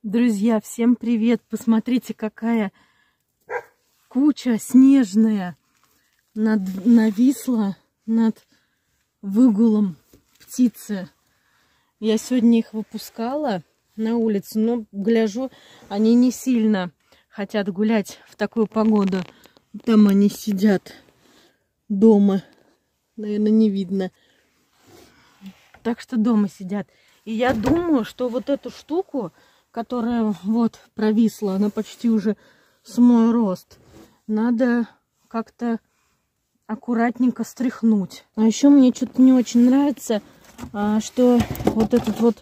Друзья, всем привет! Посмотрите, какая куча снежная нависла над выгулом птицы. Я сегодня их выпускала на улицу, но гляжу, они не сильно хотят гулять в такую погоду. Там они сидят дома. Наверное, не видно. Так что дома сидят. И я думаю, что вот эту штуку, которая вот провисла, она почти уже с мой рост, надо как-то аккуратненько стряхнуть. А еще мне что-то не очень нравится, что вот этот вот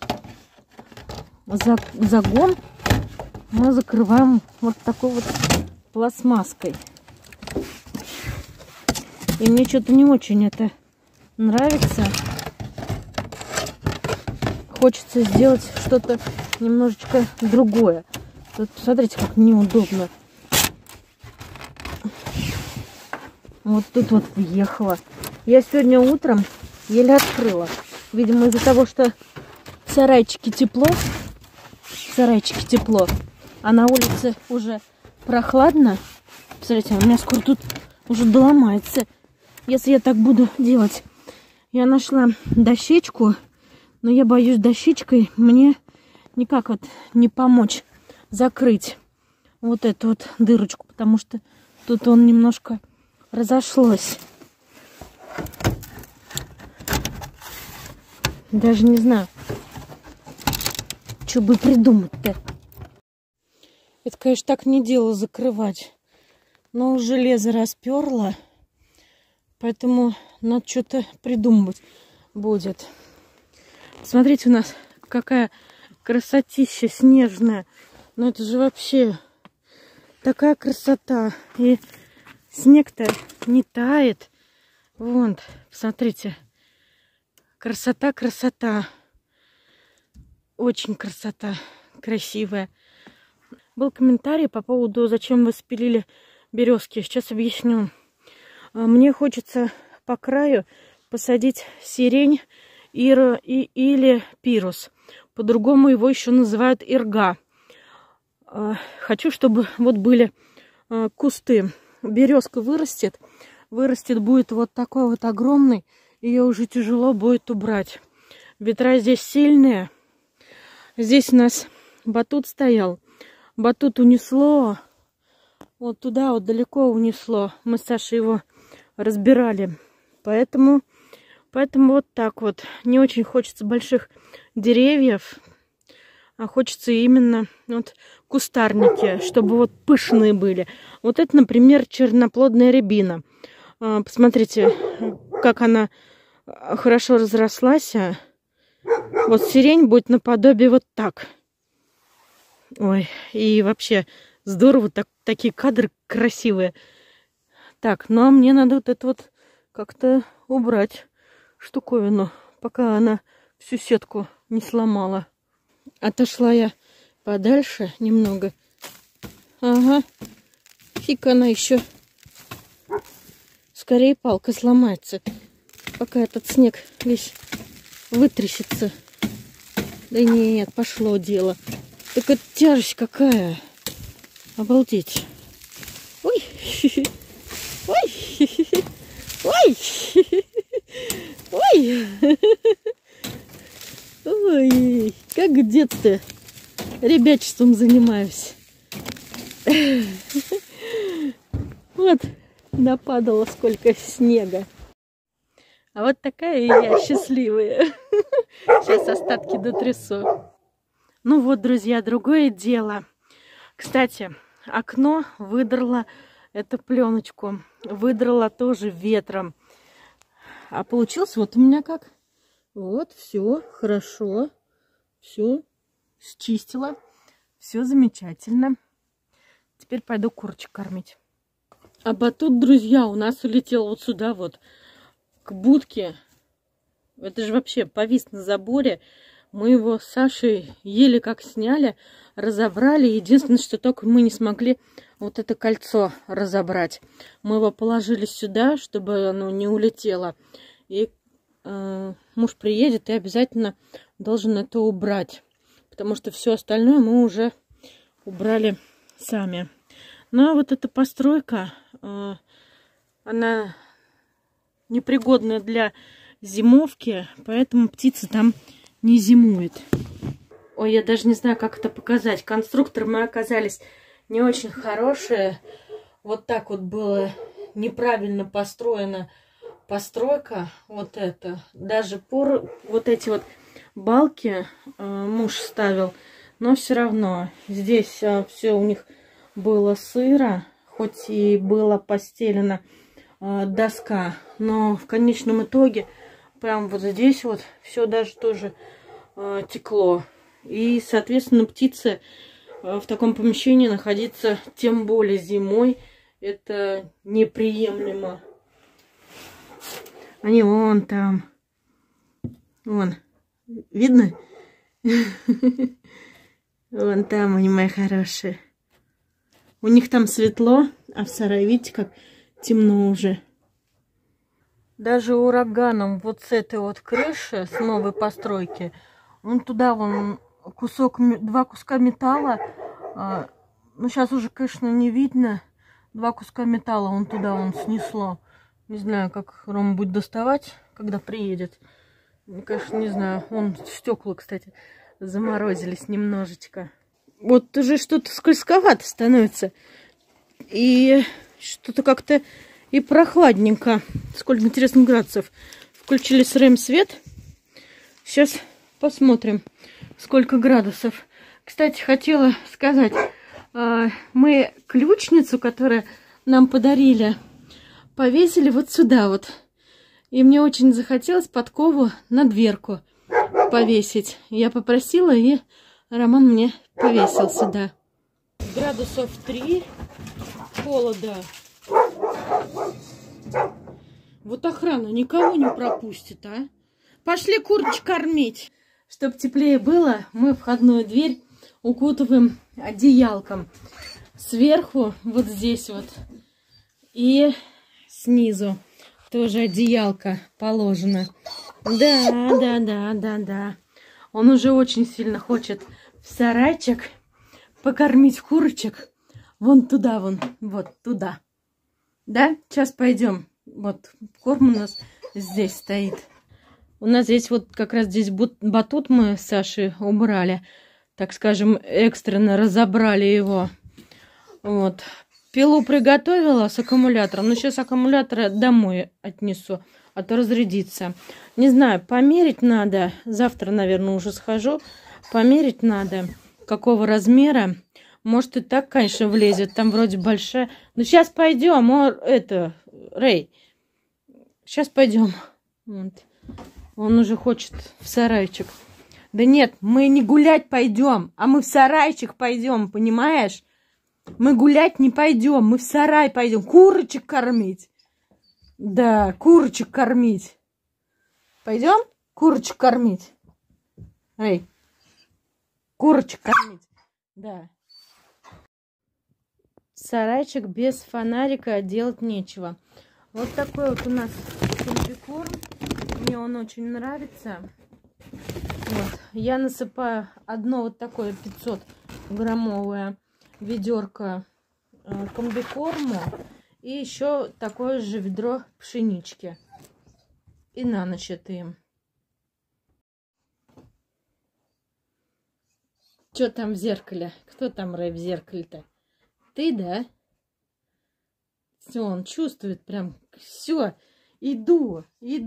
загон мы закрываем вот такой вот пластмасской. И мне что-то не очень это нравится. Хочется сделать что-то немножечко другое. Тут, смотрите, как неудобно. Вот тут вот въехала. Я сегодня утром еле открыла. Видимо, из-за того, что в сарайчике тепло, а на улице уже прохладно. Посмотрите, у меня скоро тут уже доломается. Если я так буду делать. Я нашла дощечку, но я боюсь, дощечкой мне никак вот не помочь закрыть вот эту вот дырочку, потому что тут он немножко разошлось. Даже не знаю, что бы придумать-то. Это, конечно, так не дело закрывать. Но железо расперла, поэтому надо что-то придумывать будет. Смотрите, у нас какая красотища снежная. Ну это же вообще такая красота. И снег-то не тает. Вон, посмотрите. Красота, красота. Очень красота. Красивая. Был комментарий по поводу, зачем вы спилили березки. Сейчас объясню. Мне хочется по краю посадить сирень или пирус. По-другому его еще называют ирга. Хочу, чтобы вот были кусты. Березка вырастет, будет вот такой вот огромный. Ее уже тяжело будет убрать. Ветра здесь сильные. Здесь у нас батут стоял. Батут унесло. Вот туда вот далеко унесло. Мы с Сашей его разбирали. Поэтому вот так вот. Не очень хочется больших деревьев, а хочется именно вот кустарники, чтобы вот пышные были. Вот это, например, черноплодная рябина. Посмотрите, как она хорошо разрослась. Вот сирень будет наподобие вот так. Ой, и вообще здорово, такие кадры красивые. Так, ну а мне надо вот это вот как-то убрать штуковину, пока она всю сетку не сломала. Отошла я подальше немного. Ага, фиг она еще. Скорее палка сломается, пока этот снег весь вытрясется. Да нет, пошло дело. Так это тяжесть какая. Обалдеть. Ой, ой, ой, ой, ой, как в детстве ребячеством занимаюсь. Вот нападало сколько снега. А вот такая и я счастливая. Сейчас остатки дотрясу. Ну вот, друзья, другое дело. Кстати, окно выдрало эту пленочку. Выдрало тоже ветром. А получилось вот у меня как. Вот, все хорошо. Все счистила. Все замечательно. Теперь пойду курочек кормить. А батут, друзья, у нас улетел вот сюда вот, к будке. Это же вообще повис на заборе. Мы его с Сашей еле как сняли, разобрали. Единственное, что только мы не смогли вот это кольцо разобрать. Мы его положили сюда, чтобы оно не улетело. И муж приедет и обязательно должен это убрать. потому что все остальное мы уже убрали сами. Но вот эта постройка, она непригодная для зимовки, поэтому птица там не зимует. Ой, я даже не знаю, как это показать. Конструкторы мы оказались не очень хорошие. Вот так вот было неправильно построена постройка. Вот это. Даже вот эти вот балки муж ставил. Но все равно здесь все у них было сыро. Хоть и была постелена доска. Но в конечном итоге прям вот здесь вот все даже тоже текло. И, соответственно, птицы в таком помещении находиться, тем более зимой, это неприемлемо. Они вон там. Вон. Видно? Вон там они, мои хорошие. У них там светло, а в сарае, видите, как темно уже. Даже ураганом вот с этой вот крыши, с новой постройки, вон туда вон два куска металла. Ну, сейчас уже, конечно, не видно. Два куска металла вон туда вон снесло. Не знаю, как Рома будет доставать, когда приедет. Конечно, не знаю. Вон стекла, кстати, заморозились немножечко. Вот уже что-то скользковато становится. И что-то как-то и прохладненько. Сколько интересных градусов. Включили с РЭМ свет. Сейчас посмотрим, сколько градусов. Кстати, хотела сказать, мы ключницу, которую нам подарили, повесили вот сюда вот. И мне очень захотелось подкову на дверку повесить. Я попросила, и Роман мне повесил сюда. Градусов 3 холода. Вот охрана никого не пропустит, а? Пошли курочек кормить. Чтобы теплее было, мы входную дверь укутываем одеялком. Сверху, вот здесь вот, и снизу тоже одеялка положено. Да. Он уже очень сильно хочет в сарайчик покормить курочек. Вон туда, вот туда. Да, сейчас пойдем. Вот корм у нас здесь стоит. У нас здесь вот как раз здесь батут мы с Сашей убрали. Так скажем, экстренно разобрали его. Вот. Пилу приготовила с аккумулятором. Но сейчас аккумулятор домой отнесу, а то разрядится. Не знаю, померить надо. Завтра, наверное, уже схожу. Померить надо, какого размера. Может, и так, конечно, влезет. Там вроде большая. Ну, сейчас пойдем. Рэй. Сейчас пойдем. Вот. Он уже хочет в сарайчик. Да нет, мы не гулять пойдем, а мы в сарайчик пойдем, понимаешь? Мы гулять не пойдем, мы в сарай пойдем. Курочек кормить. Да, курочек кормить. Пойдем курочек кормить? Эй, курочек кормить. Да. Сарайчик без фонарика делать нечего. Вот такой вот у нас комбикорм. Мне он очень нравится. Вот. Я насыпаю одно вот такое 500-граммовое ведерко комбикорму и еще такое же ведро пшенички. И на ночь это им. Что там в зеркале? Кто там, Рэй, в зеркале-то? Ты, да? Все, он чувствует прям. Все, иду.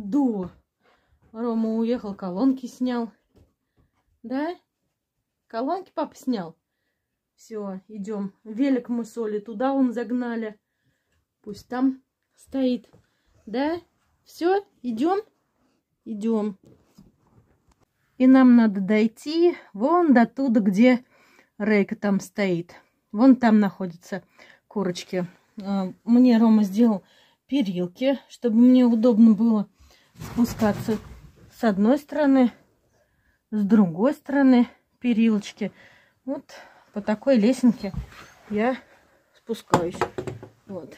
Рома уехал, колонки снял. Да? Колонки папа снял? Все, идем. Велик мы с Олей туда он загнали. Пусть там стоит. Да? Все, идем? Идем. И нам надо дойти вон до туда, где Рейка там стоит. Вон там находятся курочки. Мне Рома сделал перилки, чтобы мне удобно было спускаться с одной стороны, с другой стороны перилочки. Вот по такой лесенке я спускаюсь. Вот.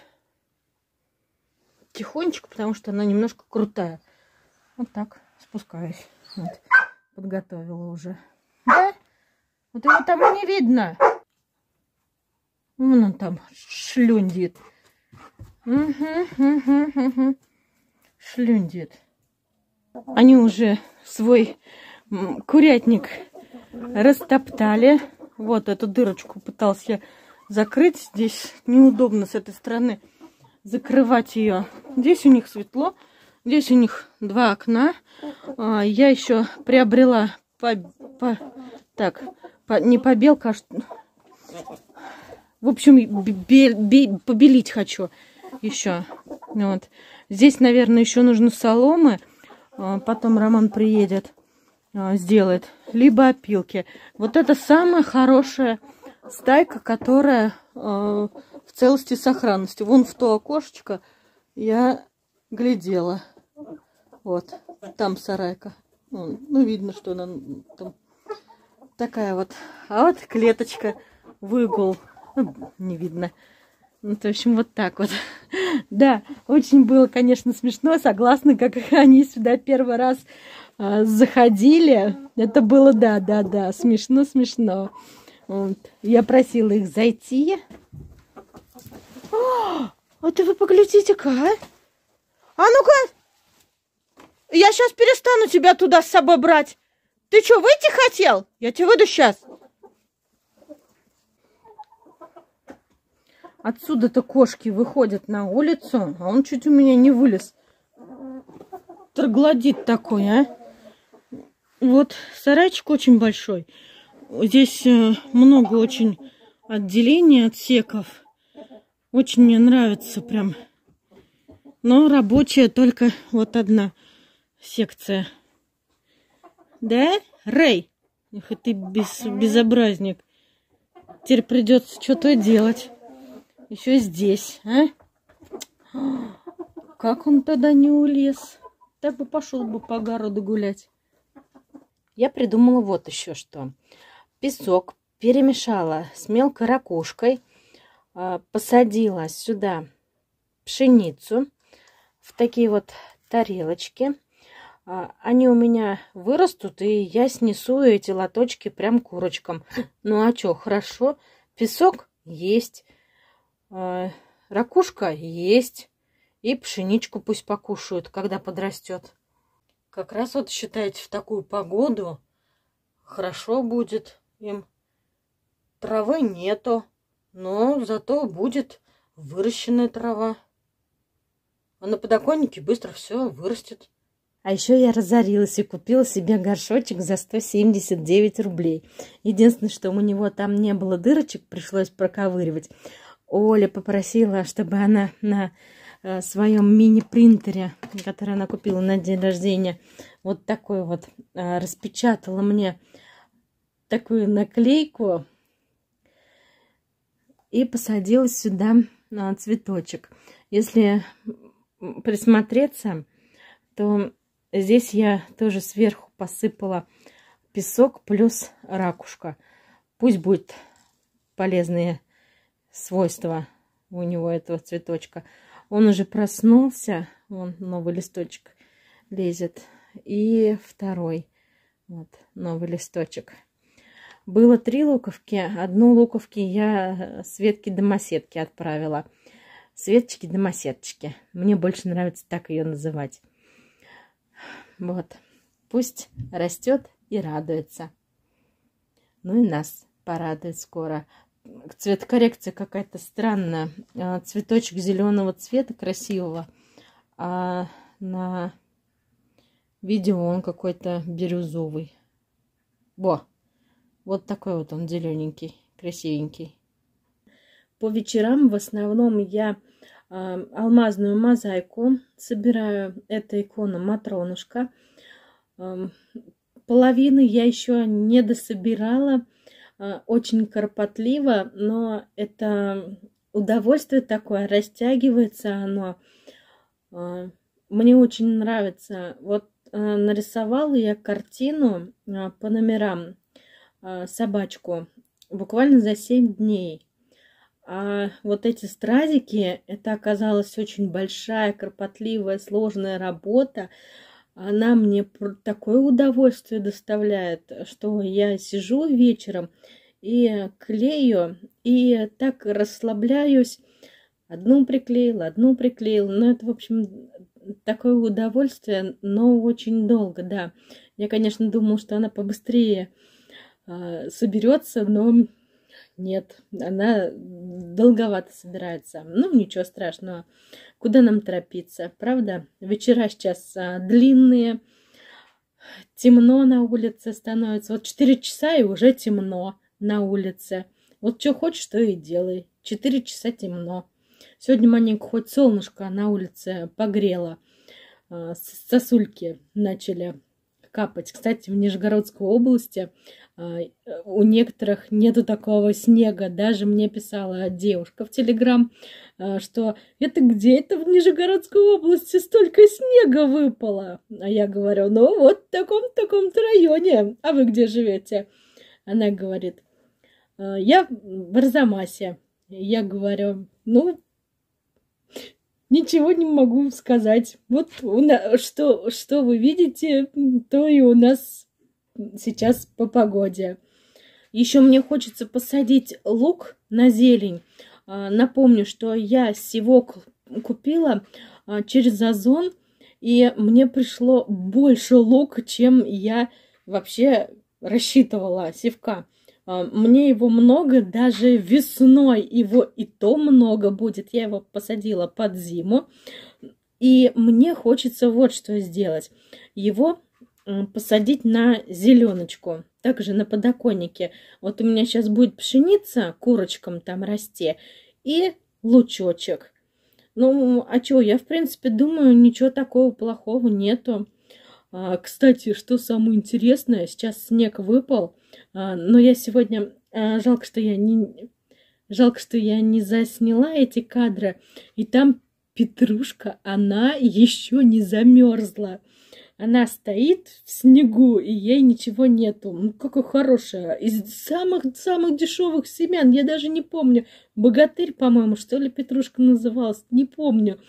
Тихонечко, потому что она немножко крутая. Вот так спускаюсь. Вот. Подготовила уже. Да? Вот его там и не видно. Вон он там шлюндит. Шлюндит. Они уже свой курятник растоптали. Вот эту дырочку пытался я закрыть. Здесь неудобно с этой стороны закрывать ее. Здесь у них светло. Здесь у них 2 окна. Я еще приобрела не побелка, а в общем, побелить хочу еще. Вот. Здесь, наверное, еще нужно соломы. Потом Роман приедет, сделает. Либо опилки. Вот это самая хорошая стайка, которая в целости и сохранности. Вон в то окошечко я глядела. Вот. Там сарайка. Ну, видно, что она там такая вот. А вот клеточка в угол. Не видно. Ну, в общем, вот так вот. Да, очень было, конечно, смешно. Согласна, как они сюда первый раз заходили. Это было, да, смешно. Вот. Я просила их зайти. Это вы поглядите-ка, а? А ну-ка! Я сейчас перестану тебя туда с собой брать. Ты что, выйти хотел? Я тебя выйду сейчас. Отсюда-то кошки выходят на улицу, а он чуть у меня не вылез. Троглодит такой, а? Вот сарайчик очень большой. Здесь много очень отделений, отсеков. Очень мне нравится прям. Но рабочая только вот одна секция. Да, Рэй? Эх, ты безобразник. Теперь придется что-то делать. Еще здесь, а? Как он тогда не улез? Так бы пошел бы по огороду гулять. Я придумала вот еще что. Песок перемешала с мелкой ракушкой, посадила сюда пшеницу в такие вот тарелочки. Они у меня вырастут, и я снесу эти лоточки прям курочкам. Ну а что, хорошо. Песок есть. Ракушка есть. И пшеничку пусть покушают, когда подрастет. Как раз вот, считайте, в такую погоду хорошо будет им. Травы нету, но зато будет выращенная трава. А на подоконнике быстро все вырастет. А еще я разорилась и купила себе горшочек за 179 рублей. Единственное, что у него там не было дырочек, пришлось проковыривать. Оля попросила, чтобы она на своем мини-принтере, который она купила на день рождения, вот такой вот распечатала мне такую наклейку и посадила сюда цветочек. Если присмотреться, то здесь я тоже сверху посыпала песок плюс ракушка. Пусть будет полезные свойства у него этого цветочка. Он уже проснулся, вон новый листочек лезет. И второй, вот новый листочек. Было 3 луковки. Одну луковки я Светке-домоседке отправила. Светочки-домоседочки. Мне больше нравится так ее называть. Вот. Пусть растет и радуется. Ну и нас порадует скоро. Цветокоррекция какая-то странная. Цветочек зеленого цвета, красивого. А на видео он какой-то бирюзовый. Во! Вот такой вот он зелененький, красивенький. По вечерам в основном я алмазную мозаику собираю. Это икона Матронушка. Половины я еще не дособирала. Очень кропотливо, но это удовольствие такое, растягивается оно. Мне очень нравится. Вот нарисовала я картину по номерам, собачку, буквально за 7 дней. А вот эти стразики, это оказалась очень большая, кропотливая, сложная работа. Она мне такое удовольствие доставляет, что я сижу вечером и клею, и так расслабляюсь. Одну приклеила. Ну, это, в общем, такое удовольствие, но очень долго, да. Я, конечно, думала, что она побыстрее соберется, но нет, она долговато собирается. Ну, ничего страшного. Куда нам торопиться, правда? Вечера сейчас длинные, темно на улице становится. Вот 4 часа и уже темно на улице. Вот что хочешь, то и делай. 4 часа темно. Сегодня маленько хоть солнышко на улице погрело. Сосульки начали капать. Кстати, в Нижегородской области у некоторых нету такого снега. Даже мне писала девушка в Телеграм, что это где это в Нижегородской области столько снега выпало? А я говорю, ну вот в таком-то районе. А вы где живете? Она говорит, я в Арзамасе. Я говорю, ну, ничего не могу сказать. Вот что вы видите, то и у нас сейчас по погоде. Еще мне хочется посадить лук на зелень. Напомню, что я севок купила через Озон, и мне пришло больше лука, чем я вообще рассчитывала севка. Мне его много, даже весной его и то много будет. Я его посадила под зиму. И мне хочется вот что сделать. Его посадить на зеленочку. Также на подоконнике. Вот у меня сейчас будет пшеница курочкам там расти. И лучочек. Ну, а чего? Я, в принципе, думаю, ничего такого плохого нету. Кстати, что самое интересное, сейчас снег выпал, но я сегодня, жалко, что я не засняла эти кадры, и там петрушка, она еще не замерзла. Она стоит в снегу, и ей ничего нету. Ну, какая хорошая. Из самых дешевых семян, я даже не помню. Богатырь, по-моему, что ли, петрушка называлась, не помню.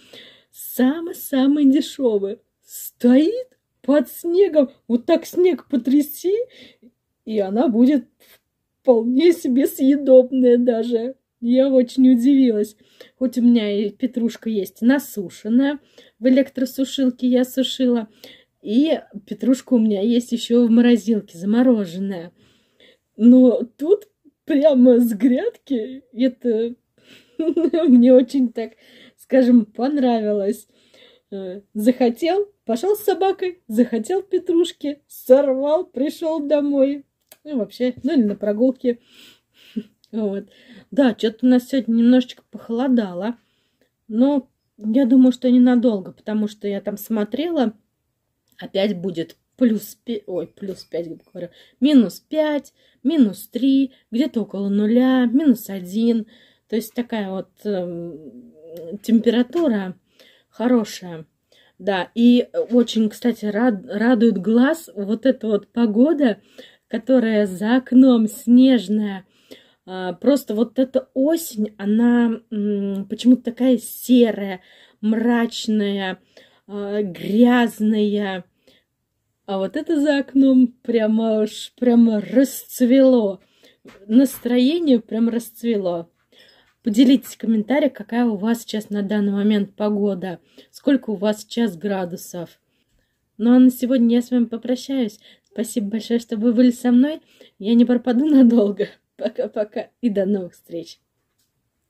Самый дешевый. Стоит под снегом, вот так снег потряси, и она будет вполне себе съедобная даже. Я очень удивилась. Хоть у меня и петрушка есть насушенная, в электросушилке я сушила, и петрушка у меня есть еще в морозилке, замороженная. Но тут прямо с грядки это мне очень так, скажем, понравилось. Захотел, пошел с собакой, захотел петрушки, сорвал, пришел домой. Ну, вообще, ну или на прогулке. Вот. Да, что-то у нас сегодня немножечко похолодало. Но я думаю, что ненадолго, потому что я там смотрела, опять будет плюс 5, говорю, минус 5, минус 3, где-то около нуля, минус 1. То есть такая вот температура хорошая. Да, и очень, кстати, радует глаз вот эта вот погода, которая за окном снежная. Просто вот эта осень, она почему-то такая серая, мрачная, грязная. А вот это за окном прямо расцвело. Настроение прям расцвело. Поделитесь в комментариях, какая у вас сейчас на данный момент погода. Сколько у вас сейчас градусов. Ну а на сегодня я с вами попрощаюсь. Спасибо большое, что вы были со мной. Я не пропаду надолго. Пока-пока и до новых встреч.